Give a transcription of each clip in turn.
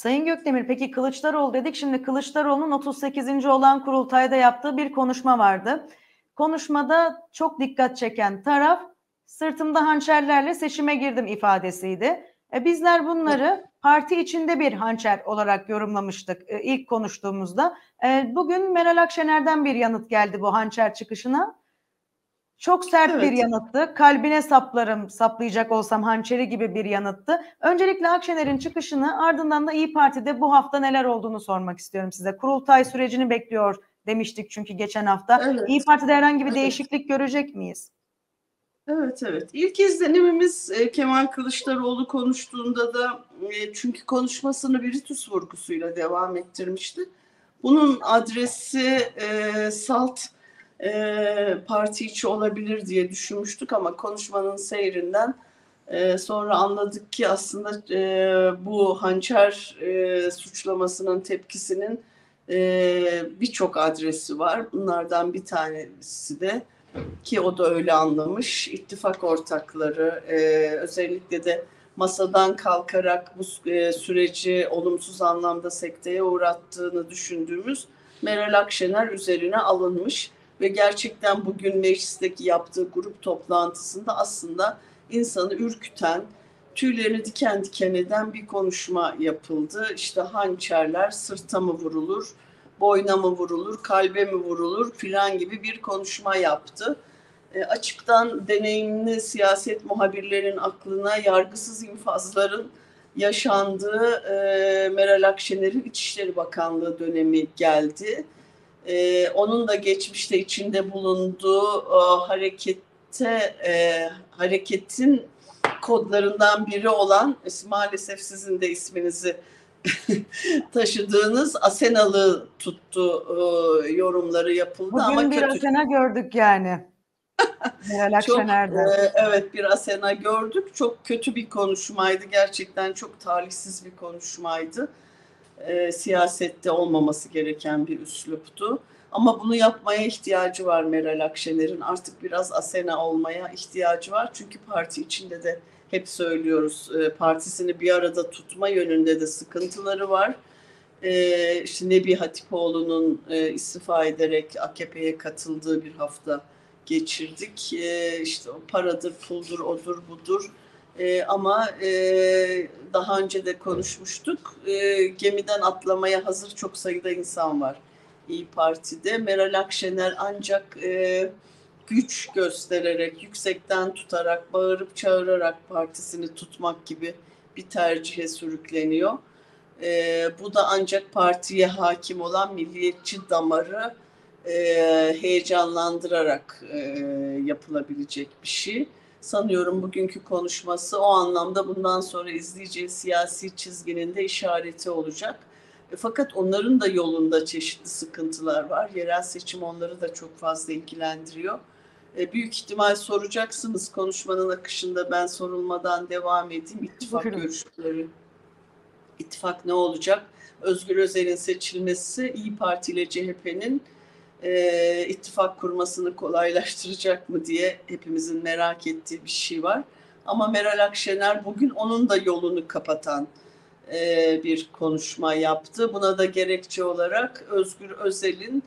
Sayın Gökdemir, peki Kılıçdaroğlu dedik. Şimdi Kılıçdaroğlu'nun 38. olan kurultayda yaptığı bir konuşma vardı. Konuşmada çok dikkat çeken taraf sırtımda hançerlerle seçime girdim ifadesiydi. Bizler bunları parti içinde bir hançer olarak yorumlamıştık ilk konuştuğumuzda. Bugün Meral Akşener'den bir yanıt geldi bu hançer çıkışına. Çok sert bir Evet. yanıttı. Kalbine saplarım, saplayacak olsam hançeri gibi bir yanıttı. Öncelikle Akşener'in çıkışını, ardından da İYİ Parti'de bu hafta neler olduğunu sormak istiyorum size. Kurultay sürecini bekliyor demiştik çünkü geçen hafta. Evet. İYİ Parti'de herhangi bir Evet. değişiklik görecek miyiz? Evet. İlk izlenimimiz Kemal Kılıçdaroğlu konuştuğunda da çünkü konuşmasını Brutus vurgusuyla devam ettirmişti. Bunun adresi salt parti içi olabilir diye düşünmüştük ama konuşmanın seyrinden sonra anladık ki aslında bu hançer suçlamasının tepkisinin birçok adresi var. Bunlardan bir tanesi de ki o da öyle anlamış. İttifak ortakları özellikle de masadan kalkarak bu süreci olumsuz anlamda sekteye uğrattığını düşündüğümüz Meral Akşener üzerine alınmış ve gerçekten bugün meclisteki yaptığı grup toplantısında aslında insanı ürküten, tüylerini diken diken eden bir konuşma yapıldı. İşte hançerler sırta mı vurulur, boyna mı vurulur, kalbe mi vurulur filan gibi bir konuşma yaptı. Açıktan deneyimli siyaset muhabirlerin aklına yargısız infazların yaşandığı Meral Akşener'in İçişleri Bakanlığı dönemi geldi. Onun da geçmişte içinde bulunduğu hareketin kodlarından biri olan maalesef sizin de isminizi taşıdığınız Asenalı tuttu yorumları yapıldı. Bugün ama bir kötü. Asena gördük yani. Meral Çok Akşener'den. evet bir Asena gördük. Çok kötü bir konuşmaydı. Gerçekten çok talihsiz bir konuşmaydı. Siyasette olmaması gereken bir üsluptu. Ama bunu yapmaya ihtiyacı var Meral Akşener'in. Artık biraz Asena olmaya ihtiyacı var. Çünkü parti içinde de hep söylüyoruz partisini bir arada tutma yönünde de sıkıntıları var. İşte Nebi Hatipoğlu'nun istifa ederek AKP'ye katıldığı bir hafta geçirdik. İşte o paradır, puldur, odur, budur. Ama daha önce de konuşmuştuk. Gemiden atlamaya hazır çok sayıda insan var İYİ Parti'de. Meral Akşener ancak güç göstererek, yüksekten tutarak, bağırıp çağırarak partisini tutmak gibi bir tercihe sürükleniyor. Bu da ancak partiye hakim olan milliyetçi damarı heyecanlandırarak yapılabilecek bir şey. Sanıyorum bugünkü konuşması o anlamda bundan sonra izleyeceği siyasi çizginin de işareti olacak. Fakat onların da yolunda çeşitli sıkıntılar var. Yerel seçim onları da çok fazla ilgilendiriyor. Büyük ihtimal soracaksınız konuşmanın akışında, ben sorulmadan devam edeyim. İttifak Buyurun. görüşleri. İttifak ne olacak? Özgür Özel'in seçilmesi İYİ Parti ile CHP'nin ittifak kurmasını kolaylaştıracak mı diye hepimizin merak ettiği bir şey var. Ama Meral Akşener bugün onun da yolunu kapatan bir konuşma yaptı. Buna da gerekçe olarak Özgür Özel'in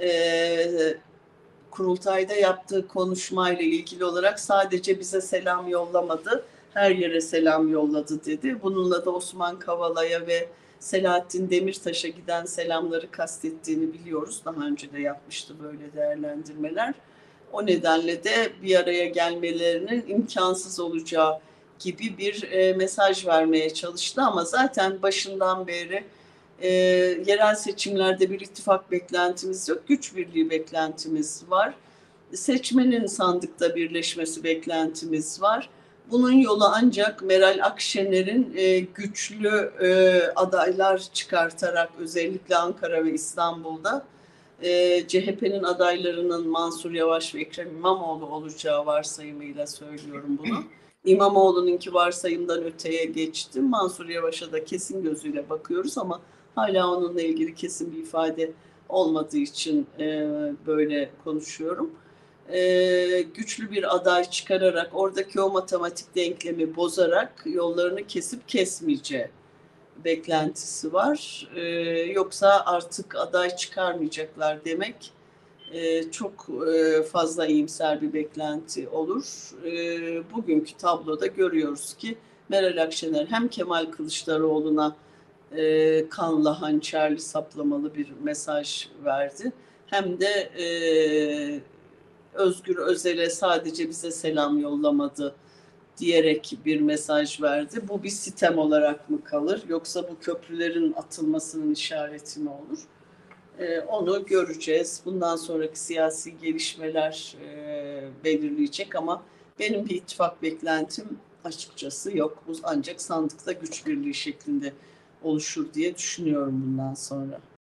kurultayda yaptığı konuşmayla ilgili olarak sadece bize selam yollamadı, her yere selam yolladı dedi. Bununla da Osman Kavala'ya ve Selahattin Demirtaş'a giden selamları kastettiğini biliyoruz. Daha önce de yapmıştı böyle değerlendirmeler. O nedenle de bir araya gelmelerinin imkansız olacağı gibi bir mesaj vermeye çalıştı. Ama zaten başından beri yerel seçimlerde bir ittifak beklentimiz yok. Güç birliği beklentimiz var. Seçmenin sandıkta birleşmesi beklentimiz var. Bunun yolu ancak Meral Akşener'in güçlü adaylar çıkartarak, özellikle Ankara ve İstanbul'da CHP'nin adaylarının Mansur Yavaş ve Ekrem İmamoğlu olacağı varsayımıyla söylüyorum bunu. İmamoğlu'nunki varsayımdan öteye geçti. Mansur Yavaş'a da kesin gözüyle bakıyoruz ama hala onunla ilgili kesin bir ifade olmadığı için böyle konuşuyorum. Güçlü bir aday çıkararak, oradaki o matematik denklemi bozarak yollarını kesip kesmeyeceği beklentisi var. Yoksa artık aday çıkarmayacaklar demek çok fazla iyimser bir beklenti olur. Bugünkü tabloda görüyoruz ki Meral Akşener hem Kemal Kılıçdaroğlu'na kanlı, hançerli, saplamalı bir mesaj verdi. Hem de Özgür Özel'e sadece bize selam yollamadı diyerek bir mesaj verdi. Bu bir sitem olarak mı kalır yoksa bu köprülerin atılmasının işareti mi olur? Onu göreceğiz. Bundan sonraki siyasi gelişmeler belirleyecek ama benim bir ittifak beklentim açıkçası yok. Bu ancak sandıkta güç birliği şeklinde oluşur diye düşünüyorum bundan sonra.